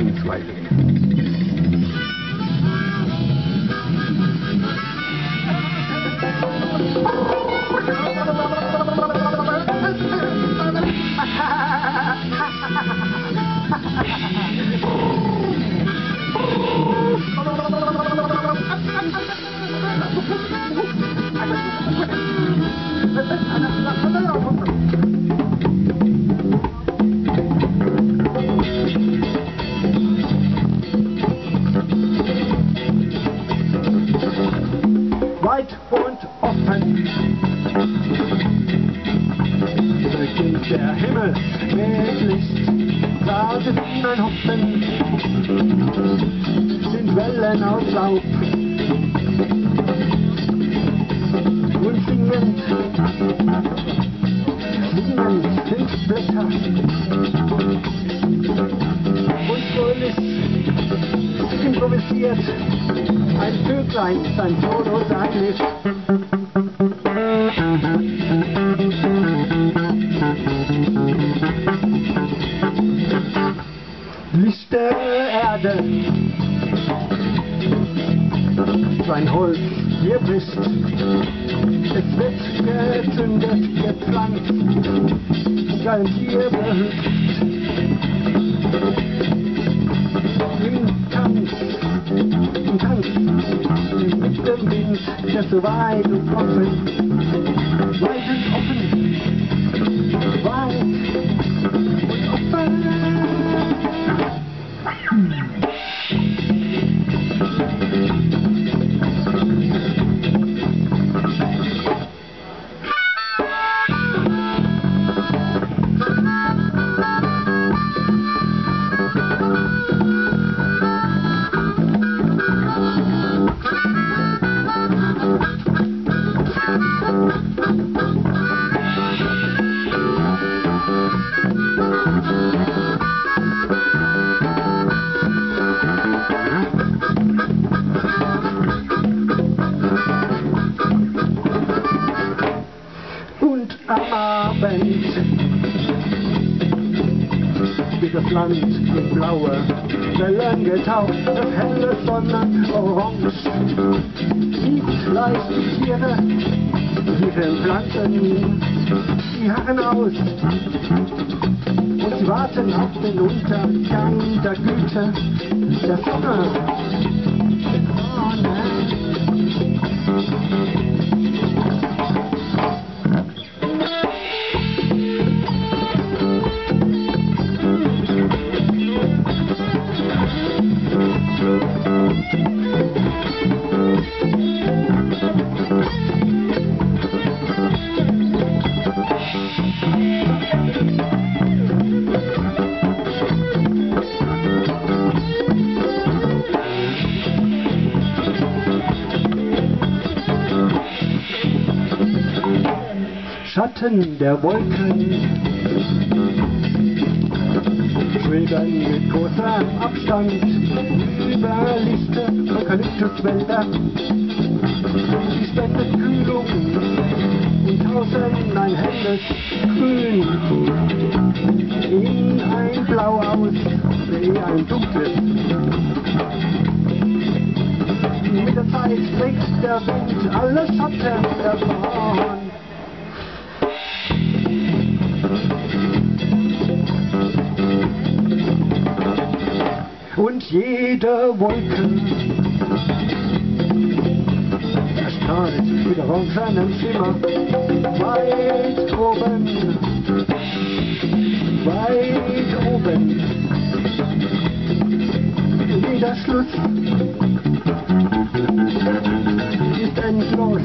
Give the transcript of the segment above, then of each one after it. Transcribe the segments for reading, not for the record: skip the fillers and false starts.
Lebensweise. Weit und offen beginnt der Himmel mit Licht, Garteninszenierung Hoffen sind Wellen aus Laub und singend sind Blätter und fröhlich improvisiert ein Vöglein sein Solo sein Lied. Lichte Erde, sein Holz hier bricht, es wird gezündet, gepflanzt, sein Tier behüpft. Im Tanz, mit dem Wind, der so weit und offen, weit und offen, weit und offen. Am Abend wird das Land in blaue Wellen getaucht, das helle Sonnenorange zieht leicht die Tiere, ihre Pflanzen, die harren aus und sie warten auf den Untergang der Güte der Sonne. Schatten der Wolken schweben mit großem Abstand über lichte Eukalyptuswälder. Sie spendet Kühlung und tauschen ein helles Grün in ein Blau aus, eher ein dunkles. Mit der Zeit trägt der Wind alle Schatten davon. Und jede Wolke erstrahlt mit orangenem Schimmer weit oben, jeder Schluss ist endlos,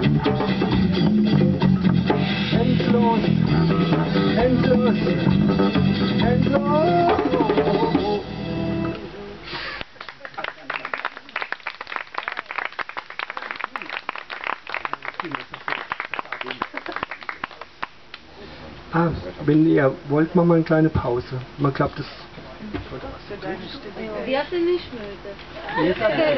endlos, endlos, endlos. Wenn ihr wollt, machen wir eine kleine Pause. Man glaubt, das... Wir sind nicht müde. Wir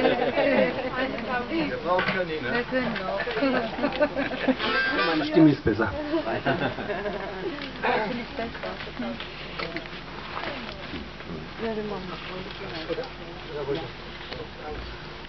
brauchen ja nicht, ne? Wir können noch. Meine Stimme ist besser. Das ist besser. Ja, den machen wir.